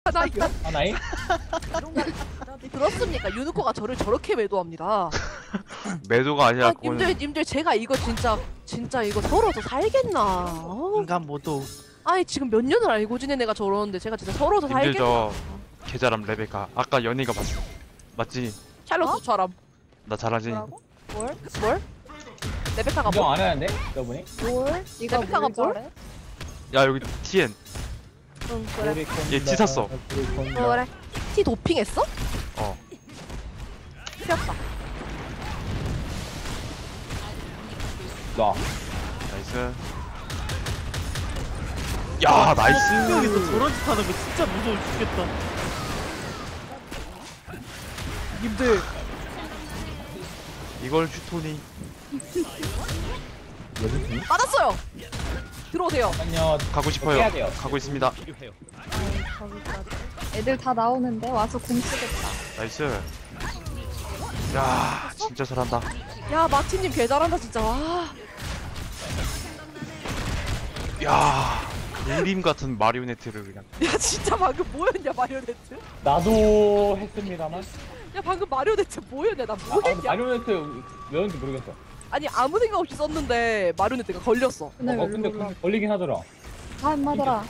하나요? 하나이? 들었습니까? 유누코가 저를 저렇게 매도합니다. 매도가 아니라 아, 그거는 님들 제가 이거 진짜 이거 서러서 살겠나? 인간 모두. 아니 지금 몇 년을 알고 지낸 애가 저러는데 제가 진짜 서러서 님들 살겠나? 저 개잘함 레베카. 아까 연희가 봤어. 맞지? 샬롯처럼. 나 잘하지? 뭐라고? 뭘? 뭘? 레베카가 인정 뭐? 안 하는데? 저분이? 뭘? 네가 레베카가 뭘 뭘? 잘해? 야 여기 TN. 응 그래. 얘 찢었어. 그래. 티 도핑했어? 어. 피었다. 나. 나이스. 야 나이스. 여기서 저런 짓 하는 거 진짜 무서워 죽겠다. 님들 이걸 슈토니. 여기 맞았어요. 들어오세요. 잠깐요. 가고 싶어요. 해야 돼요. 가고 있습니다. 아이, 거기까지. 애들 다 나오는데 와서 공 쓰겠다. 나이스. 야 진짜 잘한다. 야 마티님 개 잘한다 진짜. 와. 야 그림 같은 마리오네트를 그냥. 야 진짜 방금 뭐였냐 마리오네트? 나도 했습니다만. 야 방금 마리오네트 뭐였냐 나 아, 뭐했냐? 마리오네트 왜였는지 모르겠어. 아니 아무 생각 없이 썼는데 마리오네트가 걸렸어. 근데 왜 근데 몰라? 걸리긴 하더라. 아, 인마더라.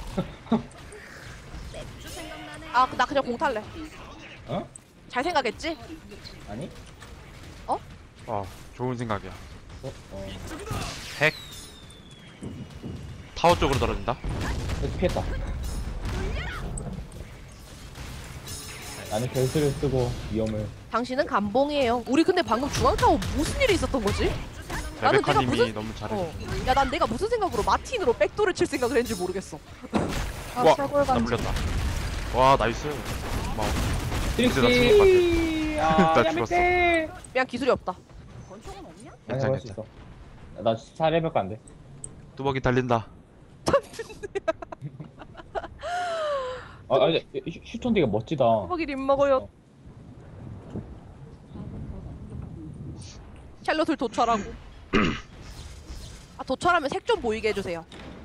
아 나 그냥 공 탈래. 어? 잘 생각했지? 아니? 좋은 생각이야. 핵. 타워 쪽으로 떨어진다. 피했다. 나는 결수를 쓰고 위험을. 당신은 감봉이에요. 우리 근데 방금 중앙타워 무슨 일이 있었던 거지? 나는 내가 레베카님이 무슨- 너무 잘해. 야 난 내가 무슨 생각으로 마틴으로 백도를 칠 생각을 했는지 모르겠어. 아, 와, 철골 나 반지. 물렸다. 와 나이스. 고마워. 근데 나 죽을 것 아, 나 죽었어. 그냥 기술이 없다. 아니, 할수 있어. 나 4레벨 안 돼. 뚜벅이 달린다. 아니, 슈톤 되게 멋지다. 호박이 림 먹어요. 샬롯을 도철하고. 아 도철하면 색 좀 보이게 해주세요.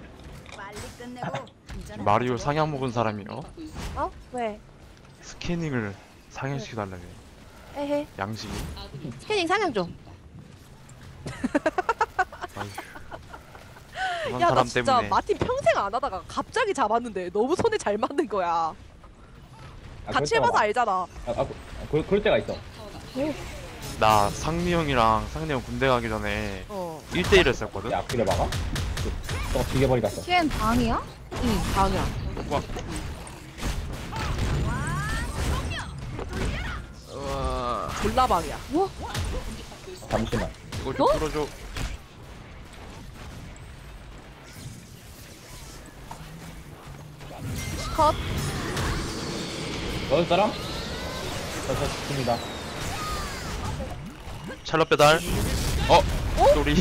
마리오 상향 먹은 사람이요. 어? 왜? 스캐닝을 상향시켜달라며. 에헤. 양식이. 스캐닝 상향 좀. 아휴. 그런 야 나 사람 진짜 때문에. 마틴 평생 안 하다가 갑자기 잡았는데 너무 손에 잘 맞는 거야. 같이 해봐서 알잖아. 그럴 때가 있어. 나 상리 형이랑 상리 형 군대 가기 전에 어. 1대1 했었거든. 야, 앞길에 막아? 저거 비계버리 갔어. TN 방이야? 응 방이야. 와. 우와. 졸라 방이야. 뭐? 잠시만. 이거 좀 풀어줘. 컷. 넣을 사람? 저 죽습니다. 찰럿 배달. 쏘리.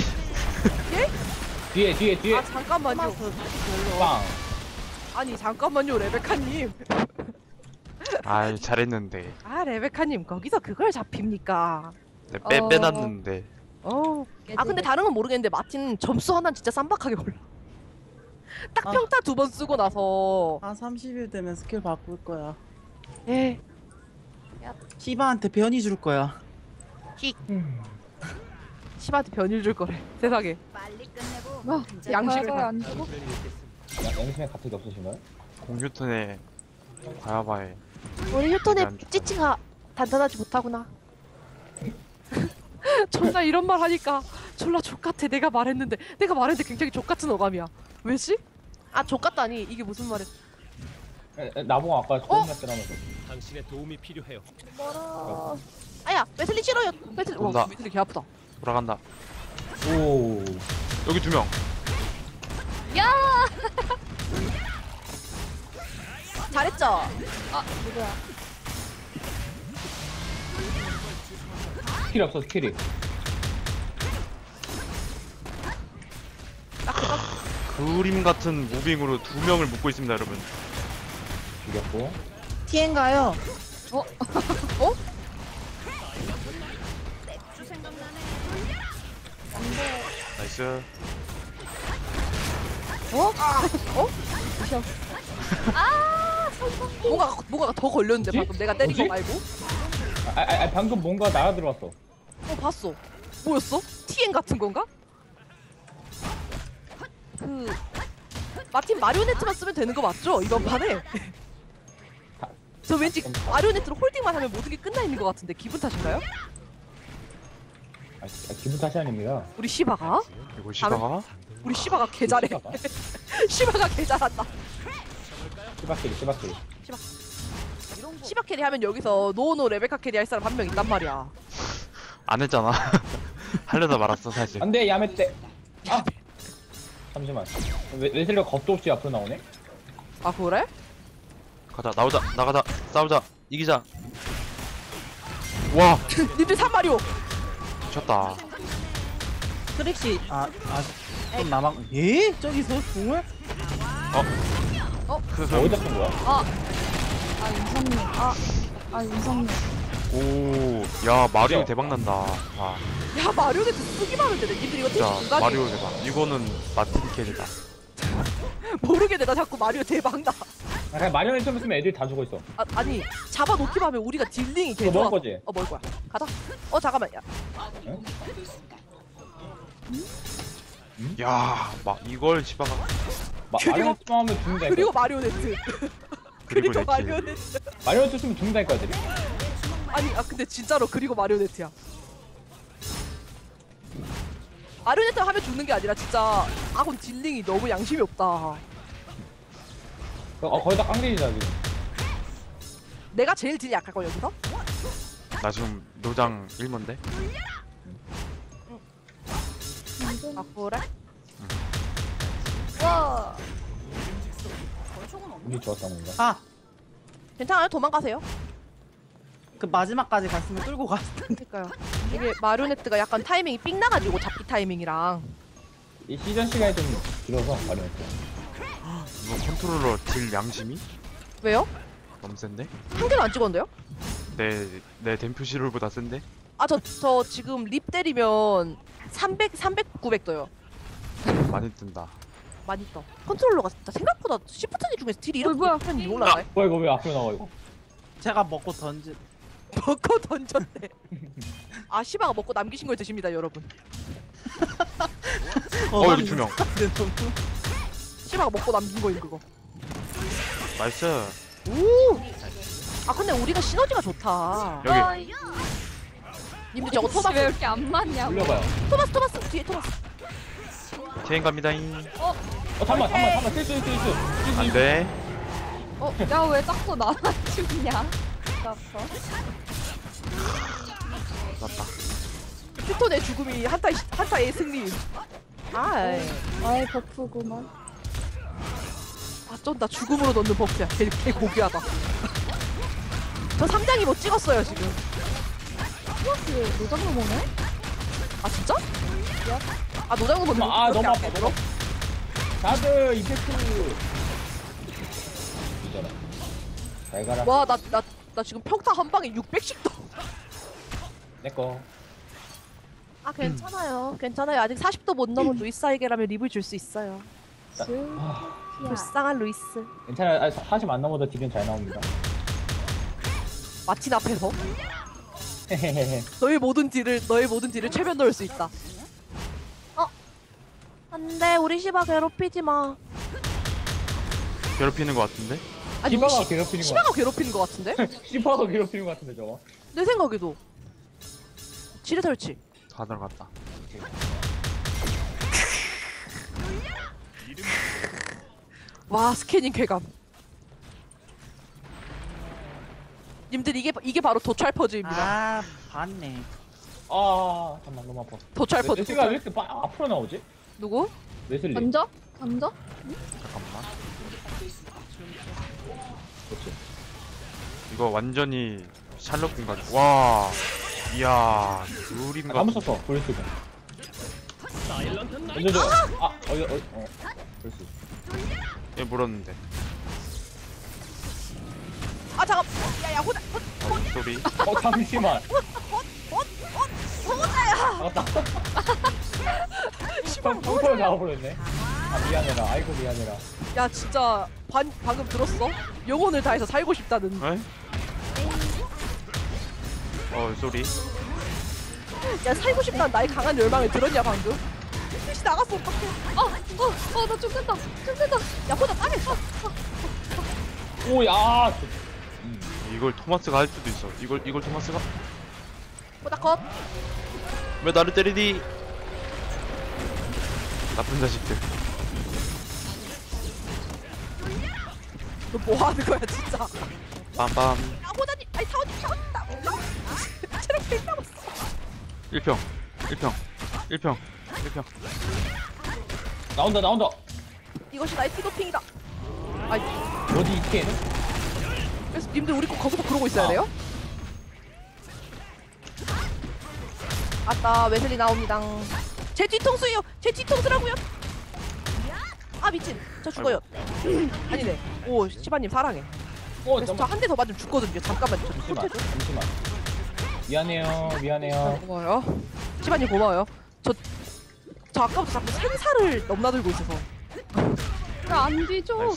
뒤에. 아 잠깐만요. 빵. 아니 잠깐만요 레베카님. 아이 잘했는데. 아 레베카님 거기서 그걸 잡힙니까? 내 어. 빼놨는데. 아 근데 다른 건 모르겠는데 마틴 점수 하나는 진짜 쌈박하게 올라. 딱 아. 평타 2번 쓰고 나서 한 30일 되면 스킬 바꿀 거야. 에 시바한테 변이 줄 거야. 시바한테 변일 줄 거래. 세상에. 뭐? 양식을 양식을 안 주고? 양심에 가택이 없으신가요? 공휴턴에 과야바에. 우리 휴턴의 안 좋다. 찌찌가 단단하지 못하구나. 존나 이런 말 하니까 졸라 족같아. 내가 말했는데 굉장히 족같은 어감이야. 왜지? 아 족같다니 이게 무슨 말이야? 나보고 아까 좋은 말 때라면서. 당신의 도움이 필요해요. 뭐라. 아야 웨슬리 싫어요. 웨슬리 온다. 와 웨슬리 개 아프다. 돌아간다. 오. 여기 2명. 야! 잘했죠? 누구야? 스킬이 없어, 스킬이. 그림 같은 무빙으로 2명을 묶고 있습니다, 여러분. 죽였고. TN가요? 나이스. 아 뭐가 더 걸렸는데 뭐지? 방금 내가 때린 거 뭐지? 말고? 방금 뭔가 날아 들어왔어. 봤어. 뭐였어? TN 같은 건가? 그 마틴 마리오네트만 쓰면 되는 거 맞죠? 이번 판에? 저 왠지 마리오네트로 홀딩만 하면 모든 게 끝나 있는 것 같은데 기분 탓인가요? 기분 탓이 아닙니다. 우리 시바가? 이거 시바가? 우리 시바가 개 잘해. 시바가 개 잘한다. 시바끼리. 시바 캐리 하면 여기서 노노 레베카 캐리 할 사람 한 명 있단 말이야. 안 했잖아. 하려다 말았어 사실. 안돼 야매떼. 아 잠시만. 웨슬리가 겁도 없이 앞으로 나오네. 아 그래? 가자 나가자 싸우자 이기자. 와 님들 3마리오. 미쳤다. 트릭시 좀 남았. 예? 저기서 공을? 어디다 쓴 거야? 윤성님. 오야 마리오 그죠? 대박 난다. 와 야 마리오네트 쓰기만 하면 되네. 님들 이거 진짜 택시 중간에 마리오 대박. 이거는 마틴 캐리다. 모르게 되다 자꾸 마리오 대박 나. 그냥 마리오네트만 쓰면 애들이 다 죽어 있어. 아니 잡아놓기만 하면 우리가 딜링이 개 그거 좋아. 먹을 거지? 먹을 거야. 가자. 잠깐만 야. 야 막 이걸 시바가 마리오네트만 하면 죽는다니까. 그리고 마리오네트. 그리고 레이첼. 마리오네트. 마리오네트 쓰면 죽는다니까 애들이. 아니 근데 진짜로 그리고 마리오네트야. 마리오네트 하면 죽는 게 아니라 진짜 아군 딜링이 너무 양심이 없다. 거의 다 깡딜이다 지금. 내가 제일 딜이 약할 걸 여기서? 나 지금 노장 1문데? 아 그래? 와. 우리 좋았다 뭔가. 아, 괜찮아요. 도망가세요. 그 마지막까지 갔으면 끌고 갔을 텐데. 그러니까요. 이게 마리오네트가 약간 타이밍이 삥 나가지고 잡기 타이밍이랑. 이 시전 시간이 좀 길어서 마리오네트. 이거 컨트롤러 딜 양심이? 왜요? 너무 센데? 한 개도 안 찍었는데요? 내 댐프 시롤보다 센데? 아 저 지금 립 때리면 300, 900 떠요. 많이 뜬다. 많이 떠. 컨트롤러가 진짜 생각보다 시프트니 중에서 딜이 이렇게 뭐야? 높은 올라가요? 뭐야 이거 왜 앞으로 나와 이거? 제가 먹고 던지. 먹고 던졌대. 아 시바가 먹고 남기신 걸 드십니다 여러분. 여기 2명. 시바가 먹고 남긴 거임 그거. 나이스. 오. 아 근데 우리가 시너지가 좋다. 여기. 님들 저거 왜 토마스 이렇게 안 맞냐고. 돌려봐요. 토마스 뒤에 토마스. 체인 갑니다잉. 잠깐만 실수. 안 돼. 야, 왜 자꾸 나만 죽냐? 나서. 맞다. 휴톤의 죽음이 한타의 승리. 아이, 버프구만. 아 쩐다. 죽음으로 넣는 버프야. 개 고귀하다. 저 상장이 못 찍었어요 지금. 플러스 노장로 보네? 아 진짜? 아 노장으로 넣는 아 너무 아파 들어? 너무. 다들 이펙트. 이잖아. 잘 가라. 와나 지금 평타 한 방에 600씩 떠. 내 거. 아 괜찮아요. 아직 40도 못 넘은 루이스에게라면 립을 줄 수 있어요. 불쌍한 루이스. 괜찮아요. 40 안 넘어도 딜은 잘 나옵니다. 마틴 앞에서 헤헤헤헤. 너의 모든 딜을 최면 넣을 수 있다. 안돼 우리 시바 괴롭히지 마. 괴롭히는 것 같은데? 아니 시바가 우리 괴롭히는 거. 시바가 괴롭히는 것 같은데? 시바가 괴롭히는 거 같은데 저거. 내 생각에도. 지뢰 설치. 다 들어갔다. 와 스캐닝 쾌감. 님들 이게 바로 도찰 퍼즈입니다. 아, 봤네. 아 잠깐만 너무 아파. 도찰 퍼즈. 웨슬리가 왜 이렇게 앞으로 나오지? 누구? 웨슬리. 던져? 잠깐만. 그렇지. 이거 완전히 샬롯 공간. 와. 이야. 누림 다 같은. 묻혔어. 볼수가. 던져줘. 볼수. 얘 물었는데. 아 잠깐. 야야 호자. 소리. 잠시만. 호자야. 맞다. 시방 펑펑 나와버렸네. 아 미안해라. 아이고 미안해라. 야 진짜 방금 들었어? 영혼을 다해서 살고 싶다는. 에? 쏘리. 야 살고 싶다는 나의 강한 열망을 들었냐 방금? 빛이 나갔어 어떡해. 나 죽는다. 죽는다. 야 호자 따겠어. 오야. 이걸 토마스가 할 수도 있어. 이걸 토마스가 호자 컷. 왜 나를 때리니? 나쁜 자식들. 너 뭐 하는 거야 진짜. 빰빰. 야 호자님 아니 사원님 나 체력 100 남았어. 1평. 1평. 나온다. 이것이 나의 티도핑이다. 아이 어디 이렇게? 그래서 님들 우리 꼭 거기서 그러고 있어야 돼요? 아따 웨슬리 나옵니다. 제 뒤통수요. 제 뒤통수라고요. 아 미친. 저 죽어요. 아니네. 오 시바님 사랑해. 그래서 저 한 대 더 맞으면 죽거든요. 잠깐만요. 저 잠시만. 미안해요. 고마워요. 시바님 고마워요. 저 아까부터 자꾸 생사를 넘나들고 있어서. 안 뒤져. 나이스.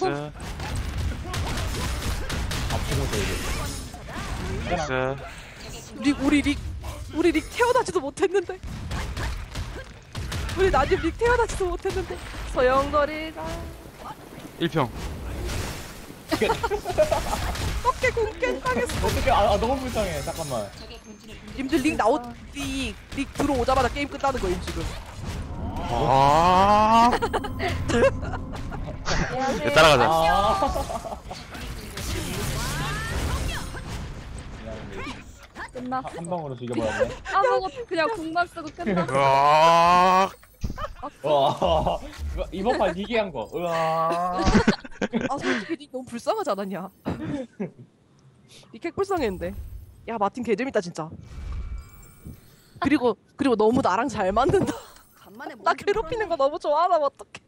앞으로도 이제. 나이스. 우리 릭 태어나지도 못했는데. 우리 나님 릭 태어나지도 못했는데. 소용돌이가 1평. 어깨 공개 당했어. 어떻게 너무 불쌍해. 잠깐만. 님들 릭 들어오자마자 게임 끝나는 거임 지금. 아. 얘 따라가자. 끝났어. 한 방으로 죽여버렸네. 아무것도 그냥 궁만 쓰고 끝났어. 으악. 와. 이번 판 희귀한 거. 으아. 아 솔직히 닉 너무 불쌍하지 않았냐? 닉 핵불쌍했는데. 야 마틴 개재밌다 진짜. 그리고 너무 나랑 잘 맞는다. 나 괴롭히는 거 너무 좋아하나 어떡해.